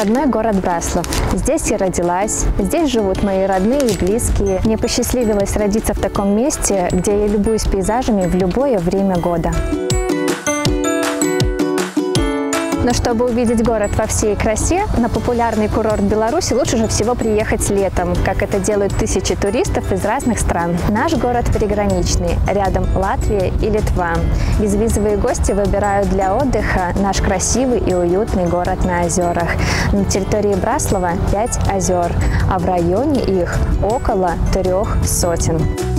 родной город Браслав. Здесь я родилась, здесь живут мои родные и близкие. Мне посчастливилось родиться в таком месте, где я любуюсь пейзажами в любое время года. Но чтобы увидеть город во всей красе, на популярный курорт Беларуси лучше же всего приехать летом, как это делают тысячи туристов из разных стран. Наш город приграничный, рядом Латвия и Литва. Безвизовые гости выбирают для отдыха наш красивый и уютный город на озерах. На территории Браслава 5 озер, а в районе их около 300.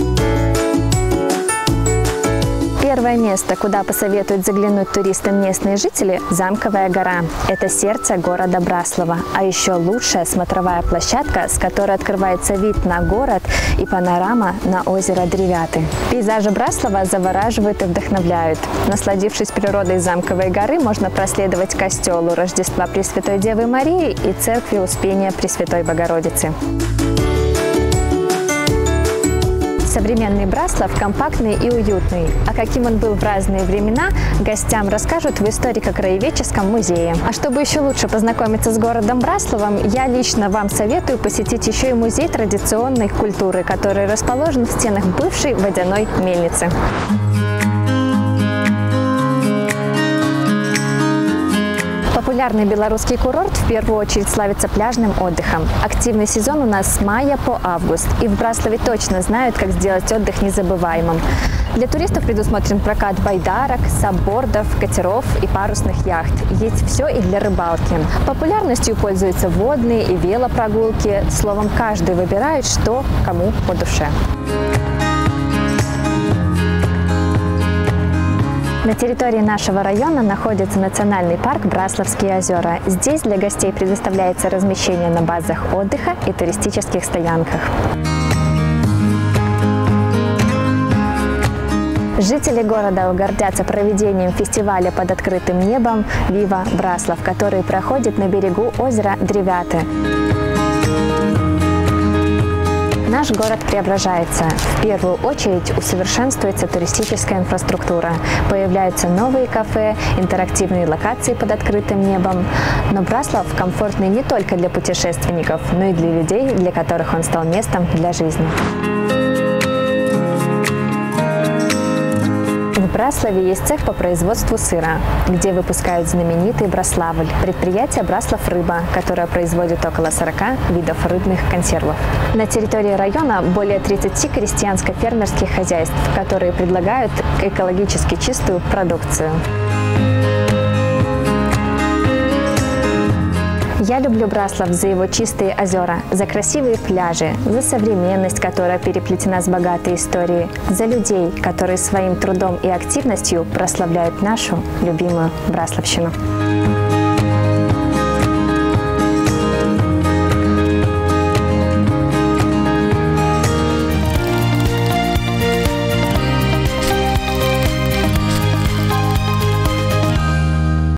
Первое место, куда посоветуют заглянуть туристам местные жители – Замковая гора. Это сердце города Браслава, а еще лучшая смотровая площадка, с которой открывается вид на город и панорама на озеро Древяты. Пейзажи Браслава завораживают и вдохновляют. Насладившись природой Замковой горы, можно проследовать к костелу Рождества Пресвятой Девы Марии и церкви Успения Пресвятой Богородицы. Современный Браслав компактный и уютный. А каким он был в разные времена, гостям расскажут в историко-краеведческом музее. А чтобы еще лучше познакомиться с городом Браславом, я лично вам советую посетить еще и музей традиционной культуры, который расположен в стенах бывшей водяной мельницы. Популярный белорусский курорт в первую очередь славится пляжным отдыхом. Активный сезон у нас с мая по август, и в Браславе точно знают, как сделать отдых незабываемым. Для туристов предусмотрен прокат байдарок, саббордов, катеров и парусных яхт. Есть все и для рыбалки. Популярностью пользуются водные и велопрогулки. Словом, каждый выбирает, что кому по душе. На территории нашего района находится национальный парк Браславские озера. Здесь для гостей предоставляется размещение на базах отдыха и туристических стоянках. Жители города гордятся проведением фестиваля под открытым небом «Вива Браслав», который проходит на берегу озера Древяты. Наш город преображается. В первую очередь усовершенствуется туристическая инфраструктура. Появляются новые кафе, интерактивные локации под открытым небом. Но Браслав комфортный не только для путешественников, но и для людей, для которых он стал местом для жизни. В Браславе есть цех по производству сыра, где выпускают знаменитый Браславль. Предприятие «Браслав Рыба», которое производит около 40 видов рыбных консервов. На территории района более 30 крестьянско-фермерских хозяйств, которые предлагают экологически чистую продукцию. Я люблю Браслав за его чистые озера, за красивые пляжи, за современность, которая переплетена с богатой историей, за людей, которые своим трудом и активностью прославляют нашу любимую Браславщину.